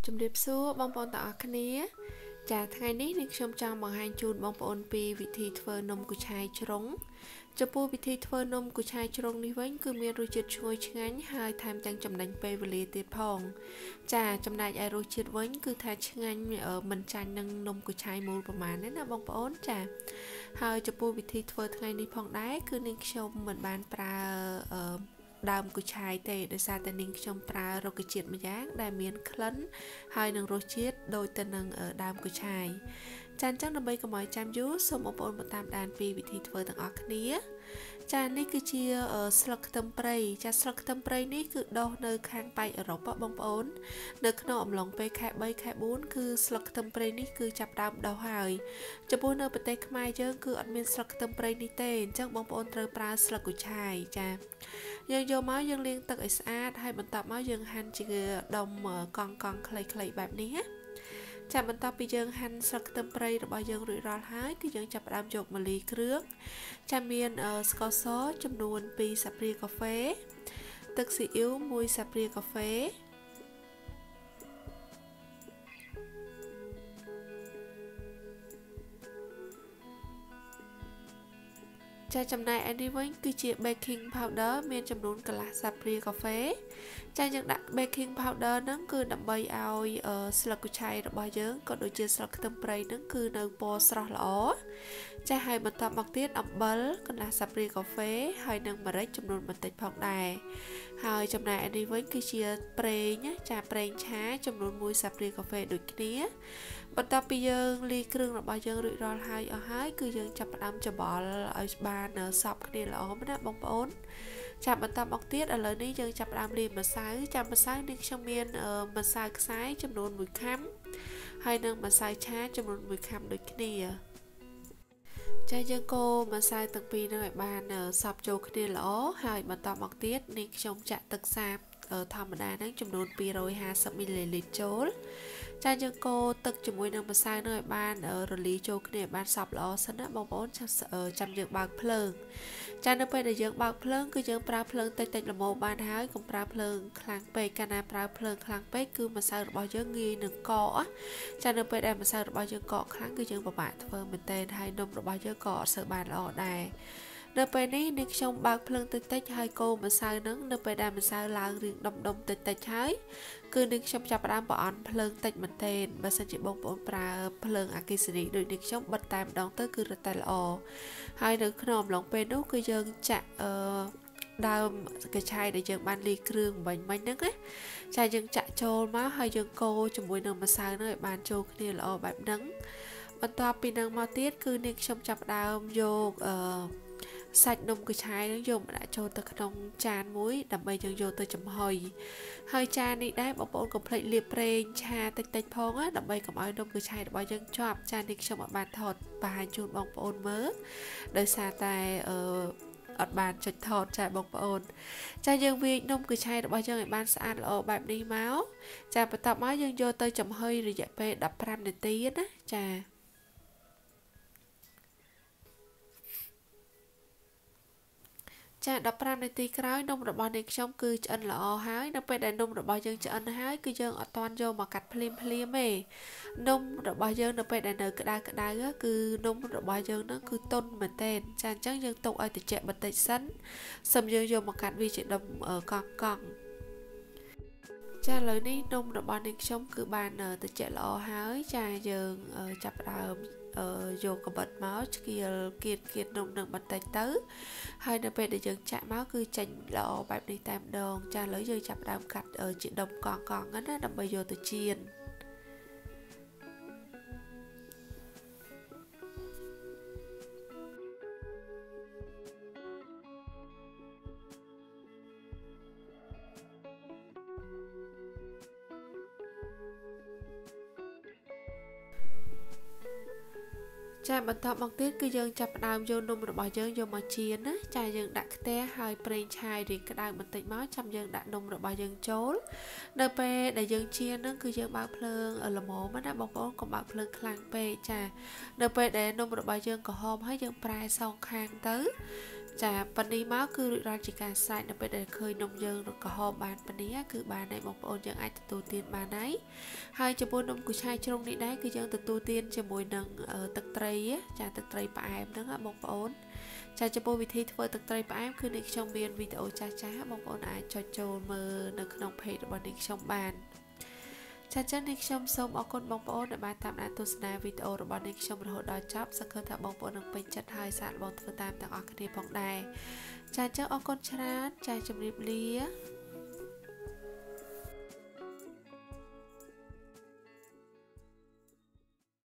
ជំរាបសួរបងប្អូនទាំងអស់គ្នាចាថ្ងៃនេះនាងខ្ញុំចង់បង្ហាញជូនបងប្អូនពីវិធីធ្វើនំគូឆាយជ្រុងចំពោះវិធីធ្វើនំគូឆាយជ្រុងនេះវិញគឺមានរសជាតិឈ្ងុយឆ្ងាញ់ហើយថែមទាំងចំណេញពេលវេលាទៀតផងចាចំណែកឯរសជាតិវិញគឺថាឆ្ងាញ់មិនចាញ់នឹងនំគូឆាយមូលប្រមាណទេណាបងប្អូនចាហើយចំពោះវិធីធ្វើថ្ងៃនេះផងដែរគឺនាងខ្ញុំមិនបានប្រើដើមគូឆាយទេដោយសារតែនាងខ្ញុំប្រើរុក្ខជាតិម្យ៉ាងដែលមានក្លិនហើយនឹងរសជាតិដូចទៅនឹងដើមគូឆាយចាអញ្ចឹងដើម្បីកុំឲ្យចាំយូរសូមបងប្អូនមកតាមដានពីវិធីធ្វើទាំងអស់គ្នាចានេះគឺជាស្លឹកខ្ទឹមព្រៃចាស្លឹកខ្ទឹមព្រៃនេះគឺដុះនៅខាងប៉ែកអឺរ៉ុបបងប្អូននៅក្នុងអំឡុងពេលខែ3ខែ4គឺស្លឹកខ្ទឹមព្រៃនេះគឺចាប់ដើមដុះហើយចំពោះនៅប្រទេសខ្មែរយើងគឺអត់មានស្លឹកខ្ទឹមព្រៃនេះទេអញ្ចឹងបងប្អូនត្រូវប្រើស្លឹកគូឆាយចាយើងយកមកយើងលាងទឹកឲ្យស្អាតហើយបន្ទាប់មកយើងហាន់ជាដុំកង់ខ្លីៗបែបនេះណាចាបន្ទាប់ពីយើងហាន់ស្លឹកខ្ទឹមព្រៃរបស់យើងរួចរាល់ហើយគឺយើងចាប់ផ្ដើមយកម្លីគ្រឿងចាមានស្ករសចំនួន2ស្លាបព្រាកាហ្វេទឹកស៊ីអ៊ីវ1ស្លាបព្រាកាហ្វេចាចំណែកឯនេះវិញគឺជា baking powder មានចំនួនកន្លះស្លាបព្រាកាហ្វេចាយើងដាក់ baking powder ហ្នឹងគឺដើម្បីឲ្យស្លឹកគូឆាយរបស់យើងក៏ដូចជាស្លឹកខ្ទឹមព្រៃហ្នឹងគឺនៅពណ៌ស្រស់ល្អចាហើយបន្ទាប់មកទៀតអំបិលកន្លះស្លាបព្រាកាហ្វេហើយនិងម្រេចចំនួនបន្តិចផងដែរហើយចំណែកឯនេះវិញគឺជាប្រេងចាប្រេងឆាចំនួន1ស្លាបព្រាកាហ្វេដូចគ្នាបន្ទាប់ពីយើងលាយគ្រឿងរបស់យើងរួចរាល់ហើយអស់ហើយគឺយើងចាប់ផ្ដើមច្បល់ឲ្យបានសព្វគ្នាល្អណាបងប្អូនចាប់បន្ទាប់មកទៀតឥឡូវនេះយើងចាប់ផ្ដើមលាយម្សៅចាំម្សៅនេះខ្ញុំមានម្សៅខ្សាយចំនួន1ខាំហើយនិងម្សៅឆាចំនួន1ខាំដូចគ្នាចាយើងកូរម្សៅទាំងពីរនឹងឲ្យបានសព្វចូលគ្នាល្អហើយបន្តមកទៀតនេះខ្ញុំចាក់ទឹកសាបធម្មតាហ្នឹងចំនួន250មីលីលីត្រចូលចាយើងកូរទឹកជាមួយនឹងម្សៅនឹងឲ្យបានរលាយចូលគ្នាឲ្យបានសព្វល្អសិនណាបងប្អូនចាំយើងបើកភ្លើងចានៅពេលដែលយើងបើកភ្លើងគឺយើងប្រើភ្លើងតិចល្មមបានហើយកុំប្រើភ្លើងខ្លាំងពេកកាលណាប្រើភ្លើងខ្លាំងពេកគឺម្សៅរបស់យើងងាយនឹងកកចានៅពេលដែលម្សៅរបស់យើងកកខ្លាំងគឺយើងពិបាកធ្វើមែនទែនហើយនំរបស់យើងក៏អត់សូវបានល្អដែរនៅពេលនេះនាងខ្ញុំបើកភ្លើងតិចហើយកូរម្សៅហ្នឹងនៅពេលដែលម្សៅឡើងរាងដុំតិចហើយគឺនាងខ្ញុំចាប់ផ្ដើមប្រអន់ភ្លើងតិចមែនទែនបើសិនជាបងប្អូនប្រើភ្លើងអគ្គិសនីដូចនាងខ្ញុំបិទតែម្ដងទៅគឺរឹតតែល្អហើយនៅក្នុងអំឡុងពេលនោះគឺយើងចាក់ដើមកញ្ឆាយដែលយើងបានលាយគ្រឿងបាញ់មិញហ្នឹងណាចាយើងចាក់ចូលមកហើយយើងកូរជាមួយនឹងម្សៅហ្នឹងឲ្យបានចូលគ្នាល្អបែបហ្នឹងបន្ទាប់ពីនឹងមកទៀតគឺនាងខ្ញុំចាប់ផ្ដើមយកសាច់នំកញ្ឆាយនឹងយកមកដាក់ចូលទៅក្នុងចានមួយដើម្បីយើងយកទៅចំហុយហើយចាននេះដែរបងប្អូនកុំភ្លេចលាបប្រេងឆាតិចផងណាដើម្បីកុំឲ្យនំកញ្ឆាយរបស់យើងជាប់ចាននេះខ្ញុំអត់បានថតបង្ហាញជូនបងប្អូនមើលដោយសារតែអត់បានចុចថតចាបងប្អូនចាយើងវាយនំកញ្ឆាយរបស់យើងឲ្យបានស្អាតល្អបែបនេះមកចាបន្ទាប់មកយើងយកទៅចំហុយរយៈពេល15នាទីណាចា15នាទីក្រោយនំរបស់នាងខ្ញុំគឺឆ្អិនល្អហើយនៅពេលដែលនំរបស់យើងឆ្អិនហើយគឺយើងអត់ទាន់យកមកកាត់ភ្លាមទេនំរបស់យើងនៅពេលដែលនៅក្តៅគឺនំរបស់យើងនឹងគឺទន់មែនទែនចាអញ្ចឹងយើងទុកឲ្យត្រជាក់បន្តិចសិនសឹមយើងយកមកកាត់វាជាដុំកង់ចាឥឡូវនេះនំរបស់នាងខ្ញុំគឺបានត្រជាក់ល្អហើយចាយើងចាប់ផ្ដើមយកកបិតមកឆ្កៀលគៀតនំនឹងបន្តិចទៅហើយនៅពេលដែលយើងចាក់មកគឺចេញល្អបែបនេះតែម្ដងចាឥឡូវយើងចាប់ផ្ដើមកាត់ជាដុំកង់ហ្នឹងណាដើម្បីយកទៅចៀនចាបន្តមកទៀតគឺយើងចាប់ផ្ដើមយកនំរបស់យើងយកមកចៀនណាចាយើងដាក់ខ្ទះហើយប្រេងឆាយរីកក្តៅបន្តិចមកចាំយើងដាក់នំរបស់យើងចូលនៅពេលដែលយើងចៀនហ្នឹងគឺយើងបើកភ្លើងល្មមណាបងប្អូនកុំបើកភ្លើងខ្លាំងពេកចានៅពេលដែលនំរបស់យើងក្រហមហើយយើងប្រែសងខាងទៅចាប៉ានីមកគឺរួចរាល់ជាការស្រេចនៅពេលដែលឃើញនំយើងនឹងក្រហមបានប៉ានីគឺបានហើយបងប្អូនយើងអាចទទួលទានបានហើយចំពោះនំគូឆាយជ្រុងនេះដែរគឺយើងទទួលទានជាមួយនឹងទឹកត្រីចាទឹកត្រីផ្អែមហ្នឹងបងប្អូនចាចំពោះវិធីធ្វើទឹកត្រីផ្អែមគឺនេះខ្ញុំមានវីដេអូចាស់បងប្អូនអាចចុចចូលមើលនៅក្នុង page របស់នេះខ្ញុំបានចាចឹងនេះខ្ញុំសូមអរគុណបងប្អូនដែលបានតាមដានទស្សនាវីដេអូរបស់នេះខ្ញុំរហូតដល់ចប់សង្ឃឹមថាបងប្អូននឹងពេញចិត្តហើយសាកល្បងធ្វើតាមទាំងអស់គ្នាផងដែរចាចឹងអរគុណច្រើនចាជម្រាបលា